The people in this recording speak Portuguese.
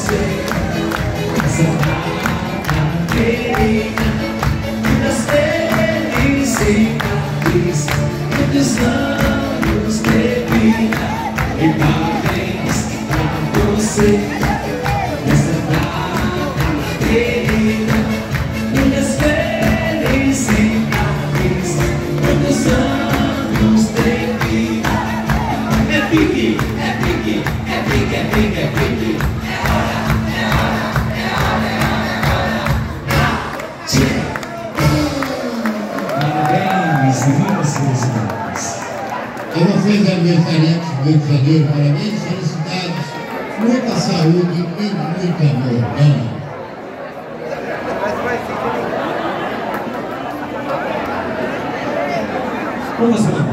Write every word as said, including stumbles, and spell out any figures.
você. Essa data querida, muitas felicidades, muitos anos de vida e parabéns pra você. Essa data querida, muitas felicidades, muitos anos de vida. É pique, é pique, é pique, é pique, é pique. É hora, é hora, é hora, é hora, é hora. Parabéns, muitas felicidades. Ela fez aniversariante do Rio de Janeiro, parabéns, felicidades, muita saúde e muito amor. Ana. Vamos lá.